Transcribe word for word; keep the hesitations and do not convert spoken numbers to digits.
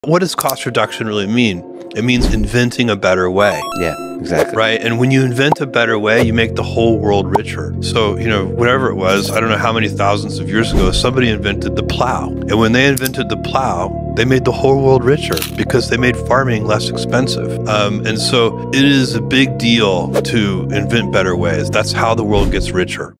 What does cost reduction really mean? It means inventing a better way. Yeah, exactly. Right? And when you invent a better way, you make the whole world richer. So, you know, whatever it was, I don't know how many thousands of years ago, somebody invented the plow. And when they invented the plow, they made the whole world richer because they made farming less expensive. Um, and so it is a big deal to invent better ways. That's how the world gets richer.